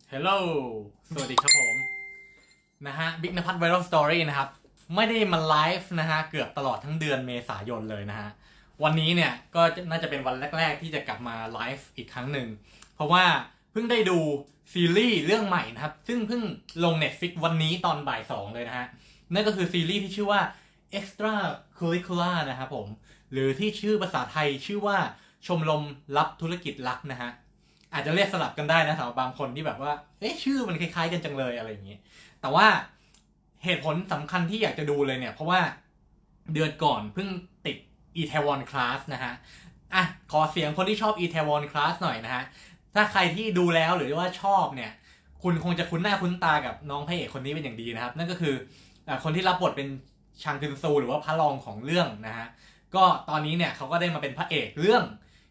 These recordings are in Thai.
Hello สวัสดีครับผมนะฮะบิ๊กนภัทร Viral Story นะครับไม่ได้มาไลฟ์นะฮะเกือบตลอดทั้งเดือนเมษายนเลยนะฮะวันนี้เนี่ยก็น่าจะเป็นวันแรกๆที่จะกลับมาไลฟ์อีกครั้งหนึ่งเพราะว่าเพิ่งได้ดูซีรีส์เรื่องใหม่นะครับซึ่งเพิ่งลง Netflix วันนี้ตอนบ่าย2เลยนะฮะนั่นก็คือซีรีส์ที่ชื่อว่า Extra Curricular นะครับผมหรือที่ชื่อภาษาไทยชื่อว่าชมรมลับธุรกิจลักนะฮะอาจจะเรียกสลับกันได้นะสำหรับบางคนที่แบบว่าชื่อมันคล้ายๆกันจังเลยอะไรอย่างนี้แต่ว่าเหตุผลสำคัญที่อยากจะดูเลยเนี่ยเพราะว่าเดือนก่อนเพิ่งติด Itaewon Class นะฮะขอเสียงคนที่ชอบ Itaewon Class หน่อยนะฮะถ้าใครที่ดูแล้วหรือว่าชอบเนี่ยคุณคงจะคุ้นหน้าคุ้นตากับน้องพระเอกคนนี้เป็นอย่างดีนะครับนั่นก็คือคนที่รับบทเป็นชังกึนซูหรือว่าพระรองของเรื่องนะฮะก็ตอนนี้เนี่ยเขาก็ได้มาเป็นพระเอกเรื่อง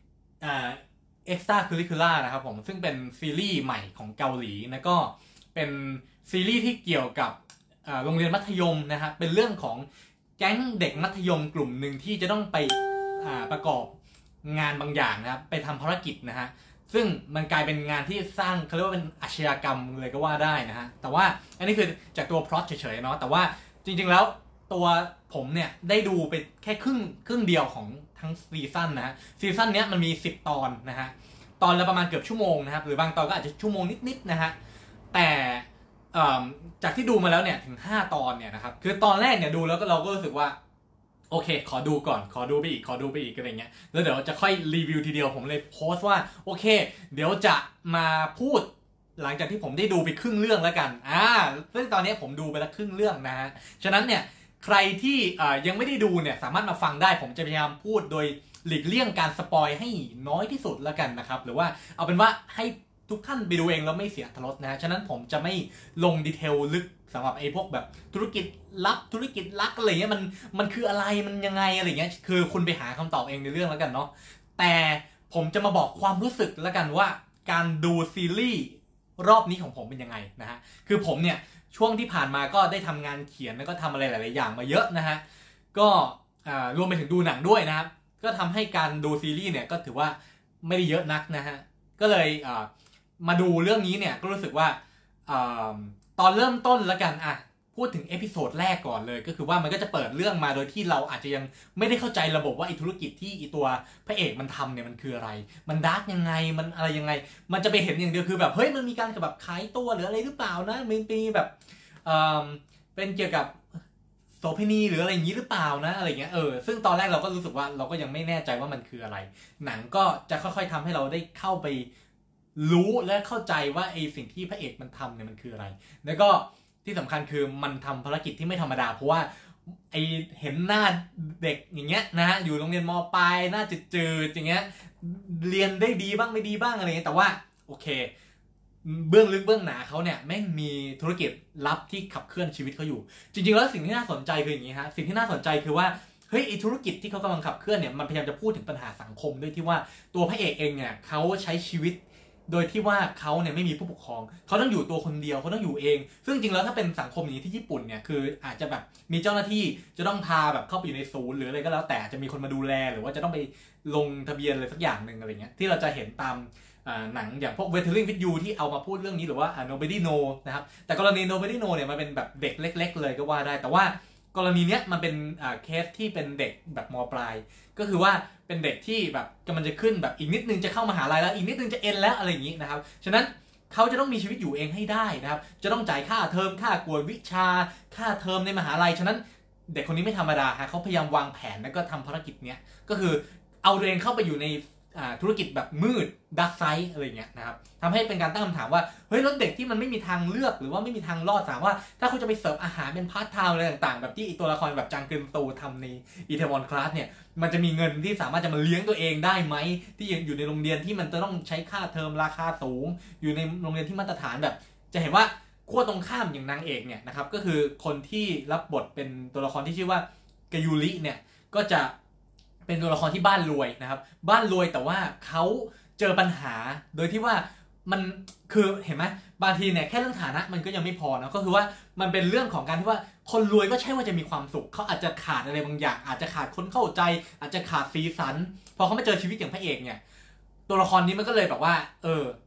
Extra Curricular นะครับผมซึ่งเป็นซีรีส์ใหม่ของเกาหลีแล้วก็เป็นซีรีส์ที่เกี่ยวกับโรงเรียนมัธยมนะฮะเป็นเรื่องของแก๊งเด็กมัธยมกลุ่มหนึ่งที่จะต้องไปประกอบงานบางอย่างนะครับไปทำภารกิจนะฮะซึ่งมันกลายเป็นงานที่สร้างเขาเรียกว่าเป็นอาชญากรรมเลยก็ว่าได้นะฮะแต่ว่าอันนี้คือจากตัวพล็อตเฉยๆเนาะแต่ว่าจริงๆแล้วตัวผมเนี่ยได้ดูไปแค่ครึ่งเดียวของทั้งซีซั่นนะฮะซีซั่นนี้มันมี10 ตอนนะฮะตอนละประมาณเกือบชั่วโมงนะครับหรือบางตอนก็อาจจะชั่วโมงนิดๆนะฮะแต่จากที่ดูมาแล้วเนี่ยถึง5 ตอนเนี่ยนะครับคือตอนแรกเนี่ยดูแล้วก็เราก็รู้สึกว่าโอเคขอดูก่อนขอดูไปอีกอะไรเงี้ยแล้วเดี๋ยวจะค่อยรีวิวทีเดียวผมเลยโพสต์ว่าโอเคเดี๋ยวจะมาพูดหลังจากที่ผมได้ดูไปครึ่งเรื่องแล้วกันซึ่งตอนนี้ผมดูไปแล้วครึ่งเรื่องนะฮะฉะนั้นเนี่ยใครที่ยังไม่ได้ดูเนี่ยสามารถมาฟังได้ผมจะพยายามพูดโดยหลีกเลี่ยงการสปอยให้น้อยที่สุดแล้วกันนะครับหรือว่าเอาเป็นว่าให้ทุกท่านไปดูเองแล้วไม่เสียอรรถรสนะฉะนั้นผมจะไม่ลงดีเทลลึกสำหรับไอ้พวกแบบธุรกิจลับธุรกิจลักอะไรเงี้ยมันคืออะไรมันยังไงอะไรเงี้ยคือคุณไปหาคำตอบเองในเรื่องแล้วกันเนาะแต่ผมจะมาบอกความรู้สึกแล้วกันว่าการดูซีรีส์รอบนี้ของผมเป็นยังไงนะฮะคือผมเนี่ยช่วงที่ผ่านมาก็ได้ทำงานเขียนแล้วก็ทำอะไรหลายๆอย่างมาเยอะนะฮะก็รวมไปถึงดูหนังด้วยนะครับก็ทำให้การดูซีรีส์เนี่ยก็ถือว่าไม่ได้เยอะนักนะฮะก็เลยมาดูเรื่องนี้เนี่ยก็รู้สึกว่าตอนเริ่มต้นแล้วกันพูดถึงเอพิโซดแรกก่อนเลยก็คือว่ามันก็จะเปิดเรื่องมาโดยที่เราอาจจะยังไม่ได้เข้าใจระบบว่าไอ้ธุรกิจที่ไอ้ตัวพระเอกมันทำเนี่ยมันคืออะไรมันดาร์กยังไงมันอะไรยังไงมันจะไปเห็นอย่างเดียวคือแบบเฮ้ยมันมีการแบบขายตัวหรืออะไรหรือเปล่านะมันมีแบบเป็นเกี่ยวกับโสเภณีหรืออะไรอย่างนี้หรือเปล่านะอะไรเงี้ยซึ่งตอนแรกเราก็รู้สึกว่าเราก็ยังไม่แน่ใจว่ามันคืออะไรหนังก็จะค่อยๆทำให้เราได้เข้าไปรู้และเข้าใจว่าไอ้สิ่งที่พระเอกมันทำเนี่ยมันคืออะไรแล้วก็ที่สำคัญคือมันทำภารกิจที่ไม่ธรรมดาเพราะว่าไอเห็นหน้าเด็กอย่างเงี้ยนะฮะอยู่โรงเรียนม.ปลายหน้าจืดๆอย่างเงี้ยเรียนได้ดีบ้างไม่ดีบ้างอะไรเงี้ยแต่ว่าโอเคเบื้องลึกเบื้องหนาเขาเนี่ยแม่งมีธุรกิจลับที่ขับเคลื่อนชีวิตเขาอยู่จริงๆแล้วสิ่งที่น่าสนใจคืออย่างนี้ฮะสิ่งที่น่าสนใจคือว่าเฮ้ยไอธุรกิจที่เขากำลังขับเคลื่อนเนี่ยมันพยายามจะพูดถึงปัญหาสังคมด้วยที่ว่าตัวพระเอกเองเนี่ยเขาใช้ชีวิตโดยที่ว่าเขาเนี่ยไม่มีผู้ปกครองเขาต้องอยู่ตัวคนเดียวเขาต้องอยู่เองซึ่งจริงแล้วถ้าเป็นสังคมอย่างนี้ที่ญี่ปุ่นเนี่ยคืออาจจะแบบมีเจ้าหน้าที่จะต้องพาแบบเข้าไปอยู่ในศูนย์หรืออะไรก็แล้วแต่จะมีคนมาดูแลหรือว่าจะต้องไปลงทะเบียนอะไรสักอย่างหนึ่งอะไรเงี้ยที่เราจะเห็นตามหนังอย่างพวก Weathering with You ที่เอามาพูดเรื่องนี้หรือว่า Nobody Know นะครับแต่กรณี Nobody Know เนี่ยมันเป็นแบบเด็กเล็กๆเลยก็ว่าได้แต่ว่ากรณีเนี้ยมันเป็นเคสที่เป็นเด็กแบบม.ปลายก็คือว่าเป็นเด็กที่แบบกำลังจะขึ้นแบบอีกนิดนึงจะเข้ามหาลัยแล้วอีกนิดนึงจะเอ็นแล้วอะไรอย่างนี้นะครับฉะนั้นเขาจะต้องมีชีวิตอยู่เองให้ได้นะครับจะต้องจ่ายค่าเทอมค่ากวดวิชาค่าเทอมในมหาลัยฉะนั้นเด็กคนนี้ไม่ธรรมดาฮะเขาพยายามวางแผนแล้วก็ทำภารกิจเนี้ยก็คือเอาตัวเองเข้าไปอยู่ในธุรกิจแบบมืดดักไซด์อะไรเงี้ยนะครับทำให้เป็นการตั้งคำถามว่าเฮ้ยแล้วเด็กที่มันไม่มีทางเลือกหรือว่าไม่มีทางรอดถามว่าถ้าเขาจะไปเสิร์ฟอาหารเป็นพาร์ทไทม์อะไรต่างๆแบบที่ตัวละครแบบจางกึนตูทำในอีเทวอนคลาสเนี่ยมันจะมีเงินที่สามารถจะมาเลี้ยงตัวเองได้ไหมที่อยู่ในโรงเรียนที่มันจะต้องใช้ค่าเทอมราคาสูงอยู่ในโรงเรียนที่มาตรฐานแบบจะเห็นว่าขั้วตรงข้ามอย่างนางเอกเนี่ยนะครับก็คือคนที่รับบทเป็นตัวละครที่ชื่อว่ากายูริเนี่ยก็จะเป็นตัวละครที่บ้านรวยนะครับบ้านรวยแต่ว่าเขาเจอปัญหาโดยที่ว่ามันคือเห็นไหมบางทีเนี่ยแค่เรื่องฐานะมันก็ยังไม่พอนะก็คือว่ามันเป็นเรื่องของการที่ว่าคนรวยก็ใช่ว่าจะมีความสุขเขาอาจจะขาดอะไรบางอย่างอาจจะขาดคนเข้าใจอาจจะขาดสีสันพอเขามาเจอชีวิตอย่างพระเอกเนี่ยตัวละครนี้มันก็เลยแบบว่า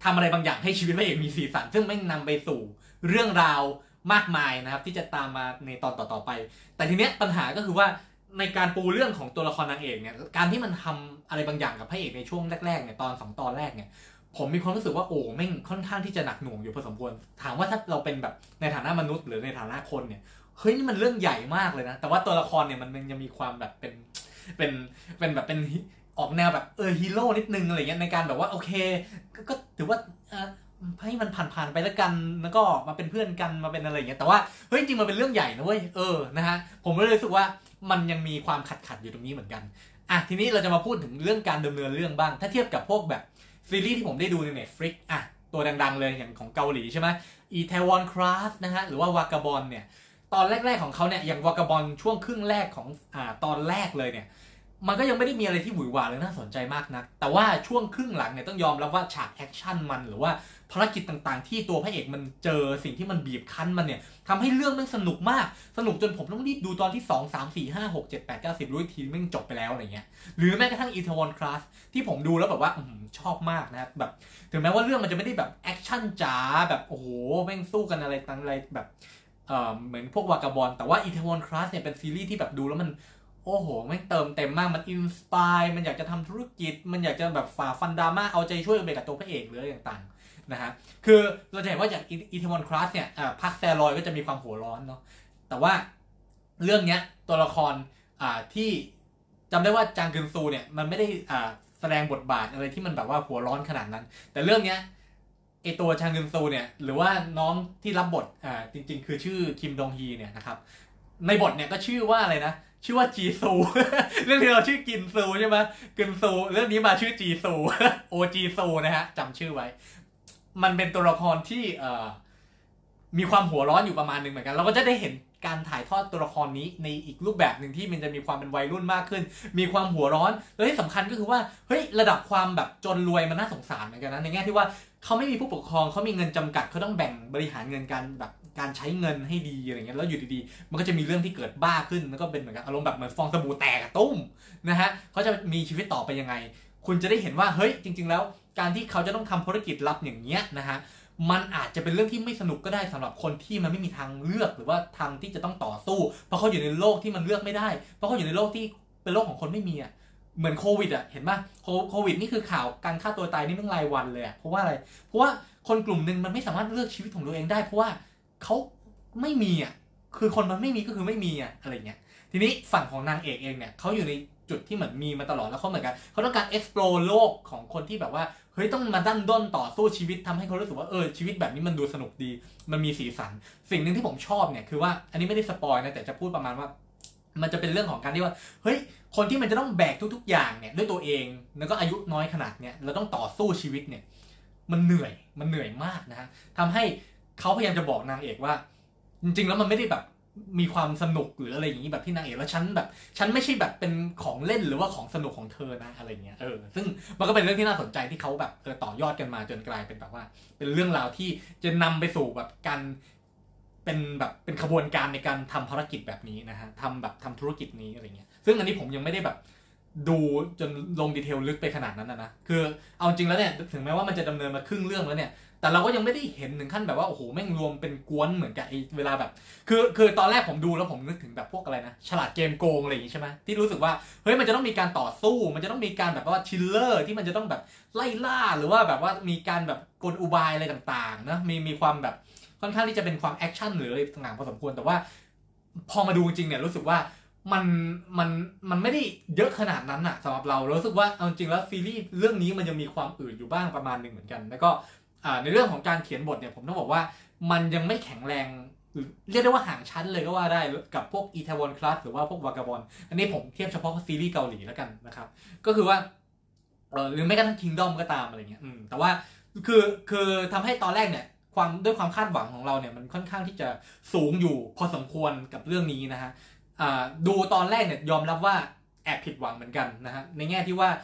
ทำอะไรบางอย่างให้ชีวิตพระเอกมีสีสันซึ่งไม่นำไปสู่เรื่องราวมากมายนะครับที่จะตามมาในตอนต่อๆไปแต่ทีเนี้ยปัญหาก็คือว่าในการปูเรื่องของตัวละครนางเอกเนี่ยการที่มันทำอะไรบางอย่างกับพระเอกในช่วงแรกๆเนี่ยตอน2 ตอนแรกเนี่ยผมมีความรู้สึกว่าโอ้แม่งค่อนข้างที่จะหนักหน่วงอยู่พอสมควรถามว่าถ้าเราเป็นแบบในฐานะมนุษย์หรือในฐานะคนเนี่ยเฮ้ยนี่มันเรื่องใหญ่มากเลยนะแต่ว่าตัวละครเนี่ยมันยังมีความแบบเป็นแบบเป็นออกแนวแบบฮีโร่นิดนึงอะไรเงี้ยในการแบบว่าโอเคก็ถือว่าให้มันผ่านไปแล้วกันแล้วก็มาเป็นเพื่อนกันมาเป็นอะไรอย่างเงี้ยแต่ว่าเฮ้ยจริงมันเป็นเรื่องใหญ่นะเว้ยนะฮะผมก็เลยรู้สึกว่ามันยังมีความขัดอยู่ตรงนี้เหมือนกันอ่ะทีนี้เราจะมาพูดถึงเรื่องการดำเนินเรื่องบ้างถ้าเทียบกับพวกแบบซีรีส์ที่ผมได้ดูใน Netflix อ่ะตัวดังๆเลยอย่างของเกาหลีใช่ไหมItaewon Class นะฮะหรือว่า Vagabond เนี่ยตอนแรกๆของเขาเนี่ยอย่าง Vagabond ช่วงครึ่งแรกของตอนแรกเลยเนี่ยมันก็ยังไม่ได้มีอะไรที่หวือหวาหรือน่าสนใจมากนักแต่ว่าช่วงครึ่งหลังเนี่ยต้องยอมรับว่าฉากแอคชั่นมันหรือว่าภารกิจต่างๆที่ตัวพระเอกมันเจอสิ่งที่มันบีบคั้นมันเนี่ยทำให้เรื่องมันสนุกมากสนุกจนผมต้องรีบดูตอนที่2 3 4 5 6 7 8 9 10รู้อีกทีแม่งจบไปแล้วอะไรเงี้ยหรือแม้กระทั่ง Itaewon Class ที่ผมดูแล้วแบบว่าชอบมากนะครับแบบถึงแม้ว่าเรื่องมันจะไม่ได้แบบแอคชั่นจ๋าแบบโอ้โหแม่งสู้กันอะไรต่างอะไรแบบเหมือนพวกวากาบอลแต่ว่า Itaewon Class เนี่ยเป็นซีรีส์ที่แบบดูแล้วมันโอ้โหไม่เติมเต็มมากมันอินสปายมันอยากจะทำธุรกิจมันอยากจะแบบฝ่าฟันดราม่าเอาใจช่วยไปกับตัวพระเอกหรืออะไรต่างๆนะฮะคือเราจะเห็นว่าจากItaewon Class เนี่ยพักแซลอยก็จะมีความหัวร้อนเนาะแต่ว่าเรื่องเนี้ยตัวละครที่จำได้ว่าจางกึนซูเนี่ยมันไม่ได้แสดงบทบาทอะไรที่มันแบบว่าหัวร้อนขนาดนั้นแต่เรื่องเนี้ยไอตัวชางกึนซูเนี่ยหรือว่าน้องที่รับบทจริงๆคือชื่อคิมดงฮีเนี่ยนะครับในบทเนี่ยก็ชื่อว่าอะไรนะชื่อว่าจีซู เรื่องที่เราชื่อกินซูใช่ไหมกึนซูเรื่องนี้มาชื่อจีซู โอจีซูนะฮะจำชื่อไว้มันเป็นตัวละครที่มีความหัวร้อนอยู่ประมาณนึงเหมือนกันเราก็จะได้เห็นการถ่ายทอดตัวละครนี้ในอีกรูปแบบหนึ่งที่มันจะมีความเป็นวัยรุ่นมากขึ้นมีความหัวร้อนและที่สำคัญก็คือว่าเฮ้ยระดับความแบบจนรวยมันน่าสงสารเหมือนกันนะในแง่ที่ว่าเขาไม่มีผู้ปกครองเขามีเงินจำกัดเขาต้องแบ่งบริหารเงินการใช้เงินให้ดีอะไรเงี้ยแล้วอยู่ดีๆมันก็จะมีเรื่องที่เกิดบ้าขึ้นแล้วก็เป็นเหมือนกับอารมณ์แบบเหมือนฟองสบู่แตกตุ้มนะฮะเขาจะมีชีวิตต่อไปยังไงคุณจะได้เห็นว่าเฮ้ยจริงๆแล้วการที่เขาจะต้องทำธุรกิจลับอย่างเงี้ยนะฮะมันอาจจะเป็นเรื่องที่ไม่สนุกก็ได้สำหรับคนที่มันไม่มีทางเลือกหรือว่าทางที่จะต้องต่อสู้เพราะเขาอยู่ในโลกที่มันเลือกไม่ได้เพราะเขาอยู่ในโลกที่เป็นโลกของคนไม่มีอ่ะเหมือนโควิดอ่ะเห็นป่ะโควิดนี่คือข่าวการฆ่าตัวตายนี่มันรายวันเลยอ่ะเพราะว่าอะไรเพราะว่าคนกลุ่มนึงมันไม่สามารถเลือกชีวิตของตัวเองได้เพราะว่าเขาไม่มีอ่ะคือคนมันไม่มีก็คือไม่มีอ่ะอะไรเงี้ยทีนี้ฝั่งของนางเอกเองเนี่ยเขาอยู่ในจุดที่เหมือนมีมาตลอดแล้วเขาเหมือนกันเขาต้องการ explore โลกของคนที่แบบว่าเฮ้ยต้องมาดันด้นต่อสู้ชีวิตทำให้เขารู้สึกว่าชีวิตแบบนี้มันดูสนุกดีมันมีสีสันสิ่งหนึ่งที่ผมชอบเนี่ยคือว่าอันนี้ไม่ได้สปอยนะแต่จะพูดประมาณว่ามันจะเป็นเรื่องของการที่ว่าเฮ้ยคนที่มันจะต้องแบกทุกๆอย่างเนี่ยด้วยตัวเองแล้วก็อายุน้อยขนาดเนี่ยเราต้องต่อสู้ชีวิตเนี่ยมันเหนื่อยมากนะฮะทำให้เขาพยายามจะบอกนางเอกว่าจริงๆแล้วมันไม่ได้แบบมีความสนุกหรืออะไรอย่างนี้แบบที่นางเอกแล้วฉันไม่ใช่แบบเป็นของเล่นหรือว่าของสนุกของเธอนะอะไรเงี้ยซึ่งมันก็เป็นเรื่องที่น่าสนใจที่เขาแบบต่อยอดกันมาจนกลายเป็นแบบว่าเป็นเรื่องราวที่จะนำไปสู่แบบการเป็นขบวนการในการทำภารกิจแบบนี้นะฮะทำธุรกิจนี้อะไรเงี้ยซึ่งอันนี้ผมยังไม่ได้แบบดูจนลงดีเทลลึกไปขนาดนั้นนะคือเอาจริงแล้วเนี่ยถึงแม้ว่ามันจะดำเนินมาครึ่งเรื่องแล้วเนี่ยแต่เราก็ยังไม่ได้เห็นถึงขั้นแบบว่าโอ้โหแม่งรวมเป็นกวนเหมือนกับไอ้เวลาแบบคือตอนแรกผมดูแล้วผมนึกถึงแบบพวกอะไรนะฉลาดเกมโกงอะไรอย่างงี้ใช่ไหมที่รู้สึกว่าเฮ้ยมันจะต้องมีการต่อสู้มันจะต้องมีการแบบว่าชิลเลอร์ที่มันจะต้องแบบไล่ล่าหรือว่าแบบว่ามีการแบบกลอุบายอะไรต่างๆนะมีความแบบค่อนข้างที่จะเป็นความแอคชั่นหรืออะไรต่างๆพอสมควรแต่ว่าพอมาดูจริงเนี่ยรู้สึกว่ามันไม่ได้เยอะขนาดนั้นอะสำหรับเรารู้สึกว่าเอาจริงแล้วซีรีส์เรื่องนี้มันยังมีความอื่นอยู่บ้างประมาณนึงเหมือนกันแล้วก็ในเรื่องของการเขียนบทเนี่ยผมต้องบอกว่ามันยังไม่แข็งแรงเรียกได้ว่าห่างชั้นเลยก็ว่าได้กับพวกอีทาวอนคลาสหรือว่าพวกวากาบอนอันนี้ผมเทียบเฉพาะซีรีส์เกาหลีแล้วกันนะครับก็คือว่าหรือไม่กระทั่งคิงดอมก็ตามอะไรเงี้ยแต่ว่าคือทำให้ตอนแรกเนี่ยด้วยความคาดหวังของเราเนี่ยมันค่อนข้างที่จะสูงอยู่พอสมควรกับเรื่องนี้นะฮะดูตอนแรกเนี่ยยอมรับว่าแอบผิดหวังเหมือนกันนะฮะในแง่ที่ว่า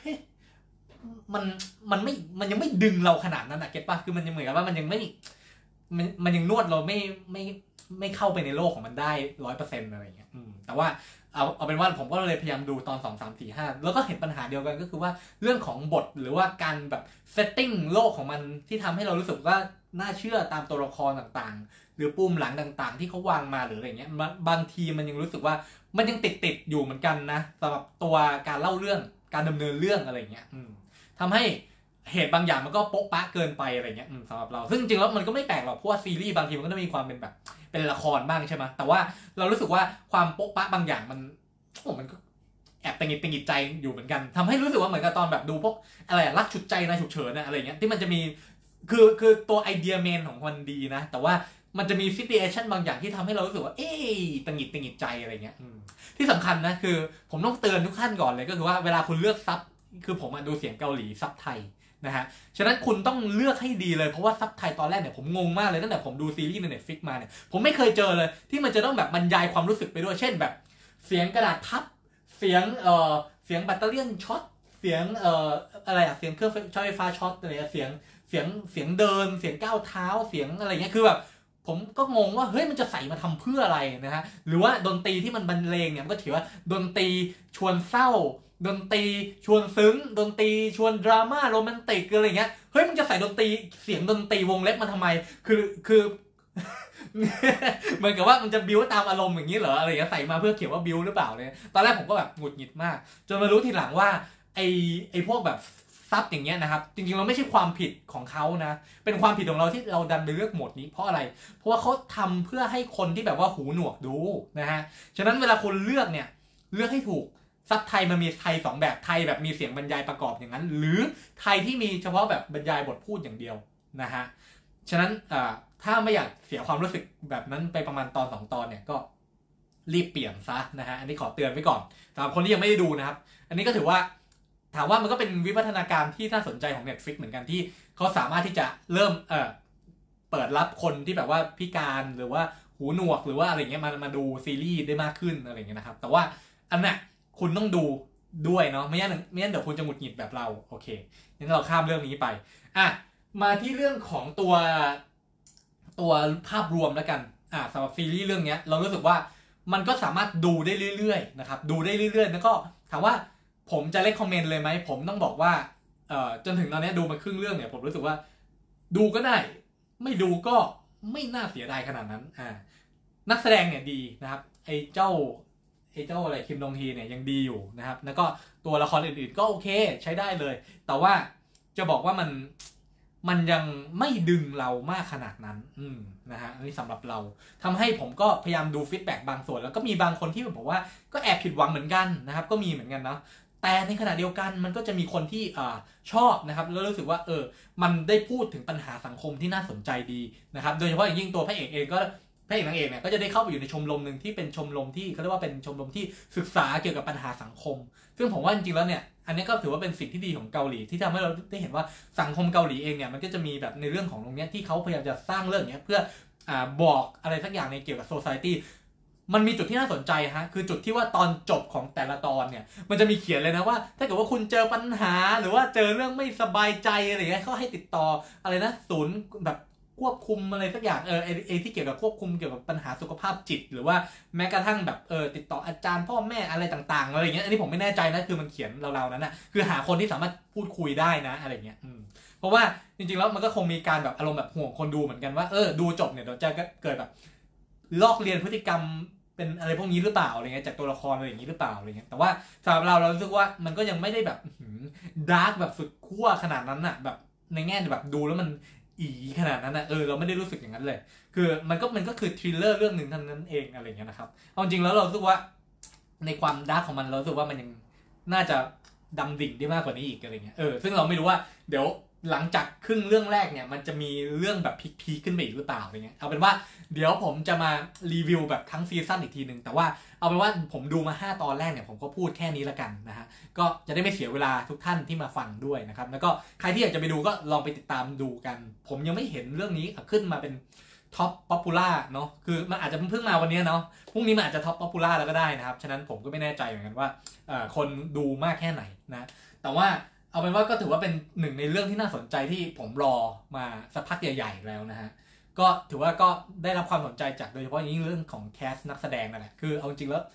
มันยังไม่ดึงเราขนาดนั้นอะเก็ตป่ะคือมันยังเหมือนกับว่ามันยังไม่มันยังนวดเราไม่เข้าไปในโลกของมันได้100%อะไรอย่างเงี้ยแต่ว่าเอาเป็นว่าผมก็เลยพยายามดูตอน2 3 4 5แล้วก็เห็นปัญหาเดียวกันก็คือว่าเรื่องของบทหรือว่าการแบบเซตติ้งโลกของมันที่ทำให้เรารู้สึกว่าน่าเชื่อตามตัวละครต่างๆหรือปุ่มหลังต่างๆที่เขาวางมาหรืออะไรเงี้ยบางทีมันยังรู้สึกว่ามันยังติดอยู่เหมือนกันนะสำหรับตัวการเล่าเรื่องการดำเนินเรื่องอะไรเงี้ยทำให้เหตุบางอย่างมันก็โป๊ะปะเกินไปอะไรเงี้ยสำหรับเราซึ่งจริงๆแล้วมันก็ไม่แปลกหรอกเพราะว่าซีรีส์บางทีมันก็ต้องมีความเป็นแบบเป็นละครบ้างใช่ไหมแต่ว่าเรารู้สึกว่าความโป๊ะปะบางอย่างมันก็แอบตังหิดใจอยู่เหมือนกันทำให้รู้สึกว่าเหมือนกับตอนแบบดูพวกอะไรรักฉุดใจนายฉุกเฉินอะไรเงี้ยที่มันจะมีคือตัวไอเดียเมนของมันดีนะแต่ว่ามันจะมีซิทูเอชันบางอย่างที่ทำให้เรารู้สึกว่าตังหิดใจอะไรเงี้ยที่สำคัญนะคือผมต้องเตือนทุกท่านก่อนเลยก็คือว่าเวลาคุณเลือกซับคือผมดูเสียงเกาหลีซับไทยนะฮะฉะนั้นคุณต้องเลือกให้ดีเลยเพราะว่าซับไทยตอนแรกเนี่ยผมงงมากเลยตั้งแต่ผมดูซีรีส์ใน Netflix มาเนี่ยผมไม่เคยเจอเลยที่มันจะต้องแบบบรรยายความรู้สึกไปด้วยเช่นแบบเสียงกระดาษพับเสียงเสียงแบตเตอรี่ช็อตเสียงอะไรอะเสียงเครื่องใช้ไฟฟ้าช็อตอะไรเสียงเดินเสียงก้าวเท้าเสียงอะไรเงี้ยคือแบบผมก็งงว่าเฮ้ยมันจะใส่มาทำเพื่ออะไรนะฮะหรือว่าดนตรีที่มันบรรเลงเนี่ยมันก็ถือว่าดนตรีชวนเศร้าดนตรีชวนซึ้งดนตรีชวนดราม่าโรแมนติกอะไรเงี้ยเฮ้ยมันจะใส่ดนตรีเสียงดนตรีวงเล็บมาทำไมคือ เหมือนกับว่ามันจะบิวตามอารมณ์อย่างนี้เหรออะไรเงี้ยใส่มาเพื่อเขียนว่าบิวหรือเปล่าเนี่ยตอนแรกผมก็แบบหงุดหงิดมากจนมารู้ทีหลังว่าไอพวกแบบซับอย่างเงี้ยนะครับจริงๆเราไม่ใช่ความผิดของเขานะเป็นความผิดของเราที่เราดันไปเลือกโหมดนี้เพราะอะไรเพราะว่าเขาทำเพื่อให้คนที่แบบว่าหูหนวกดูนะฮะฉะนั้นเวลาคนเลือกเนี่ยเลือกให้ถูกซับไทยมันมีไทย2แบบไทยแบบมีเสียงบรรยายประกอบอย่างนั้นหรือไทยที่มีเฉพาะแบบบรรยายบทพูดอย่างเดียวนะฮะฉะนั้นถ้าไม่อยากเสียความรู้สึกแบบนั้นไปประมาณตอน2 ตอนเนี่ยก็รีบเปลี่ยนซะนะฮะอันนี้ขอเตือนไว้ก่อนสำหรับคนที่ยังไม่ได้ดูนะครับอันนี้ก็ถือว่าถามว่ามันก็เป็นวิวัฒนาการที่น่าสนใจของ Netflix เหมือนกันที่เขาสามารถที่จะเริ่มเปิดรับคนที่แบบว่าพิการหรือว่าหูหนวกหรือว่าอะไรเงี้ยมาดูซีรีส์ได้มากขึ้นอะไรเงี้ยนะครับแต่ว่าอันน่ะคุณต้องดูด้วยเนาะไม่งั้นเดี๋ยวคุณจะหงุดหงิดแบบเราโอเคงั้นเราข้ามเรื่องนี้ไปมาที่เรื่องของตัวภาพรวมแล้วกันสำหรับซีรีส์เรื่องนี้เรารู้สึกว่ามันก็สามารถดูได้เรื่อยๆนะครับดูได้เรื่อยๆแล้วก็ถามว่าผมจะเล่นคอมเมนต์เลยไหมผมต้องบอกว่าจนถึงตอนนี้ดูมาครึ่งเรื่องเนี่ยผมรู้สึกว่าดูก็ได้ไม่ดูก็ไม่น่าเสียดายขนาดนั้นนักแสดงเนี่ยดีนะครับไอ้เจ้าอะไรคิมดองฮีเนี่ยยังดีอยู่นะครับแล้วก็ตัวละครอื่นๆก็โอเคใช้ได้เลยแต่ว่าจะบอกว่ามันยังไม่ดึงเรามากขนาดนั้นนะฮะอันนี้สำหรับเราทำให้ผมก็พยายามดูฟีดแบ็กบางส่วนแล้วก็มีบางคนที่บอกว่าก็แอบผิดหวังเหมือนกันนะครับก็มีเหมือนกันเนาะแต่ในขณะเดียวกันมันก็จะมีคนที่ชอบนะครับแล้วรู้สึกว่ามันได้พูดถึงปัญหาสังคมที่น่าสนใจดีนะครับโดยเฉพาะอย่างยิ่งตัวพระเอกเองก็พระเอกนางเอกเนี่ยก็จะได้เข้าไปอยู่ในชมรมหนึ่งที่เป็นชมรมที่เขาเรียกว่าเป็นชมรมที่ศึกษาเกี่ยวกับปัญหาสังคมซึ่งผมว่าจริงๆแล้วเนี่ยอันนี้ก็ถือว่าเป็นสิ่งที่ดีของเกาหลีที่ทำให้เราได้เห็นว่าสังคมเกาหลีเองเนี่ยมันก็จะมีแบบในเรื่องของตรงนี้ที่เขาพยายามจะสร้างเรื่องนี้เพื่อบอกอะไรสักอย่างในเกี่ยวกับโซซายตี้มันมีจุดที่น่าสนใจฮะคือจุดที่ว่าตอนจบของแต่ละตอนเนี่ยมันจะมีเขียนเลยนะว่าถ้าเกิดว่าคุณเจอปัญหาหรือว่าเจอเรื่องไม่สบายใจอะไรอย่างเงี้ยเขาให้ติดต่ออะไรนะศูนย์แบบควบคุมอะไรสักอย่างที่เกี่ยวกับควบคุมเกี่ยวกับปัญหาสุขภาพจิตหรือว่าแม้กระทั่งแบบติดต่ออาจารย์พ่อแม่อะไรต่างๆอะไรอย่างเงี้ยอันนี้ผมไม่แน่ใจนะคือมันเขียนเราๆนั้นนะคือหาคนที่สามารถพูดคุยได้นะอะไรเงี้ยเพราะว่าจริงๆแล้วมันก็คงมีการแบบอารมณ์แบบห่วงคนดูเหมือนกันว่าดูจบเนี่ยเดี๋ยวจะเกิดแบบลอกเรียนพฤติกรรมเป็นอะไรพวกนี้หรือเปล่าอะไรเงี้ยจากตัวละครอะไรอย่างนี้หรือเปล่าอะไรเงี้ยแต่ว่าสำหรับเรารู้สึกว่ามันก็ยังไม่ได้แบบดาร์กแบบสุดขั้วขนาดนั้นอะแบบในแง่แบบดูแล้วมันอีขนาดนั้นนะเราไม่ได้รู้สึกอย่างนั้นเลยคือมันก็คือทริลเลอร์เรื่องหนึ่งเท่านั้นเองอะไรเงี้ยนะครับเอาจริงแล้วเรารู้สึกว่าในความดาร์กของมันเรารู้สึกว่ามันยังน่าจะดำดิ่งได้มากกว่านี้อีกอะไรเงี้ยซึ่งเราไม่รู้ว่าเดี๋ยวหลังจากครึ่งเรื่องแรกเนี่ยมันจะมีเรื่องแบบพีคขึ้นไปอีกหรือเปล่าอะไรเงี้ยเอาเป็นว่าเดี๋ยวผมจะมารีวิวแบบทั้งซีซั่นอีกทีนึงแต่ว่าเอาเป็นว่าผมดูมา5 ตอนแรกเนี่ยผมก็พูดแค่นี้ละกันนะฮะก็จะได้ไม่เสียเวลาทุกท่านที่มาฟังด้วยนะครับแล้วก็ใครที่อยากจะไปดูก็ลองไปติดตามดูกันผมยังไม่เห็นเรื่องนี้ขึ้นมาเป็นท็อปป๊อปปูล่าเนาะคือมันอาจจะเพิ่งมาวันนี้เนาะพรุ่งนี้มันอาจจะท็อปป๊อปปูล่าแล้วก็ได้นะครับฉะนั้นผมก็ไม่แน่ใจเหมือนกันว่าคนดูมากแค่ไหนนะแต่ว่าเอาเป็นว่าก็ถือว่าเป็นหนึ่งในเรื่องที่น่าสนใจที่ผมรอมาสักพักใหญ่ๆแล้วนะฮะก็ถือว่าก็ได้รับความสนใจจากโดยเฉพาะยิ่งเรื่องของแคสนักแสดงนั่นแหละคือเอาจริงแล้ว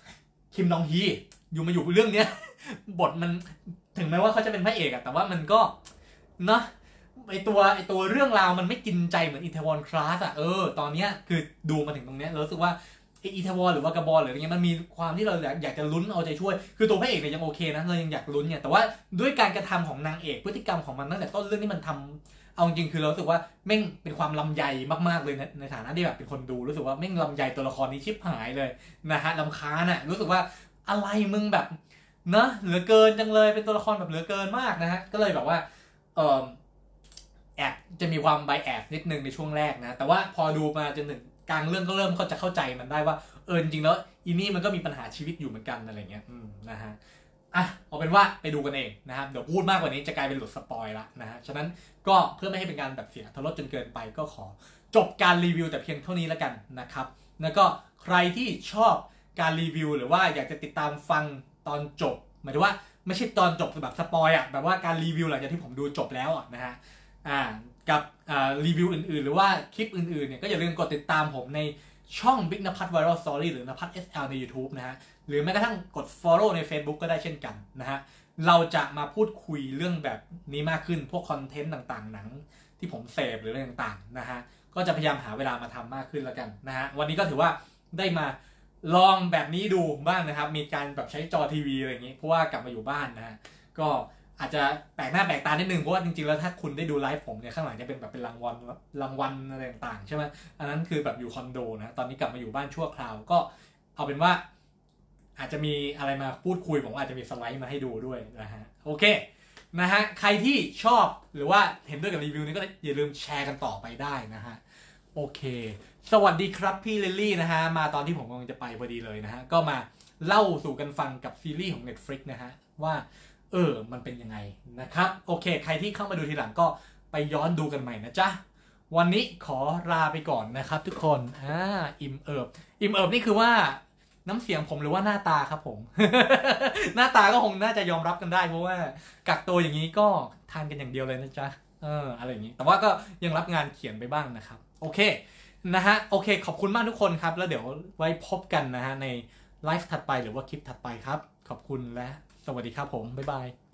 คิมดองฮีอยู่มาอยู่เรื่องเนี้ย บทมันถึงแม้ว่าเขาจะเป็นพระเอกอะแต่ว่ามันก็เนาะไอตัวเรื่องราวมันไม่กินใจเหมือนอิตาลีคลาสอะตอนเนี้ยคือดูมาถึงตรงเนี้ยรู้สึกว่าอิตาลีหรือว่ากระบอลหรืออะไรเงี้ยมันมีความที่เราอยากจะลุ้นเอาใจช่วยคือตัวพระเอกเนี่ยยังโอเคนะเรายังอยากลุ้นเนี่ยแต่ว่าด้วยการกระทำของนางเอกพฤติกรรมของมันตั้งแต่ต้นเรื่องที่มันทำเอาจริงคือเรารู้สึกว่าแม่งเป็นความลำไยมากๆเลยในฐานะที่แบบเป็นคนดูรู้สึกว่าแม่งลำไยตัวละครนี้ชิบหายเลยนะฮะลำคาญอะรู้สึกว่าอะไรมึงแบบเนอะเหลือเกินจังเลยเป็นตัวละครแบบเหลือเกินมากนะฮะก็เลยแบบว่าแอบจะมีความไบแอสนิดนึงในช่วงแรกนะแต่ว่าพอดูมาจนถึงกลางเรื่องก็เริ่มเขาจะเข้าใจมันได้ว่าจริงๆแล้วอีนี่มันก็มีปัญหาชีวิตอยู่เหมือนกันอะไรเงี้ยนะฮะเอาเป็นว่าไปดูกันเองนะครับเดี๋ยวพูดมากกว่านี้จะกลายเป็นหลุดสปอยละนะฮะฉะนั้นก็เพื่อไม่ให้เป็นการแบบเสียทรสจนเกินไปก็ขอจบการรีวิวแต่เพียงเท่านี้แล้วกันนะครับแล้วก็ใครที่ชอบการรีวิวหรือว่าอยากจะติดตามฟังตอนจบหมายถึงว่าไม่ใช่ตอนจบแบบสปอยอ่ะแบบว่าการรีวิวหลังจากที่ผมดูจบแล้วอ่ะนะฮะกับรีวิวอื่นๆหรือว่าคลิปอื่นๆเนี่ยก็อย่าลืมกดติดตามผมในช่อง Big นภัทร Viral Story หรือนภัทร SL ใน YouTube นะฮะหรือแม้กระทั่งกด follow ใน Facebook ก็ได้เช่นกันนะฮะเราจะมาพูดคุยเรื่องแบบนี้มากขึ้นพวกคอนเทนต์ต่างๆหนังที่ผมเสพหรืออะไรต่างๆนะฮะก็จะพยายามหาเวลามาทำมากขึ้นแล้วกันนะฮะวันนี้ก็ถือว่าได้มาลองแบบนี้ดูบ้างนะครับมีการแบบใช้จอทีวีอะไรอย่างนี้เพราะว่ากลับมาอยู่บ้านนะฮะก็อาจจะแปลกหน้าแปลกตานิดนึงเพราะว่าจริงๆแล้วถ้าคุณได้ดูไลฟ์ผมเนี่ยข้างหลังจะเป็นแบบเป็นรางวัลอะไรต่างๆใช่ไหมอันนั้นคือแบบอยู่คอนโดนะตอนนี้กลับมาอยู่บ้านชั่วคราวก็เอาเป็นว่าอาจจะมีอะไรมาพูดคุยผมอาจจะมีสไลด์มาให้ดูด้วยนะฮะโอเคนะฮะใครที่ชอบหรือว่าเห็นด้วยกับรีวิวนี้ก็อย่าลืมแชร์กันต่อไปได้นะฮะโอเคสวัสดีครับพี่ลิลลี่นะฮะมาตอนที่ผมกำลังจะไปพอดีเลยนะฮะก็มาเล่าสู่กันฟังกับซีรีส์ของ Netflix นะฮะว่ามันเป็นยังไงนะครับโอเคใครที่เข้ามาดูทีหลังก็ไปย้อนดูกันใหม่นะจ๊ะวันนี้ขอลาไปก่อนนะครับทุกคนอิ่มเอิบนี่คือว่าน้ำเสียงผมหรือว่าหน้าตาครับผม หน้าตาก็คงน่าจะยอมรับกันได้เพราะว่ากักตัวอย่างนี้ก็ทานกันอย่างเดียวเลยนะจ๊ะอะไรอย่างนี้แต่ว่าก็ยังรับงานเขียนไปบ้างนะครับโอเคนะฮะโอเคขอบคุณมากทุกคนครับแล้วเดี๋ยวไว้พบกันนะฮะในไลฟ์ถัดไปหรือว่าคลิปถัดไปครับขอบคุณและสวัสดีครับผมบ๊ายบาย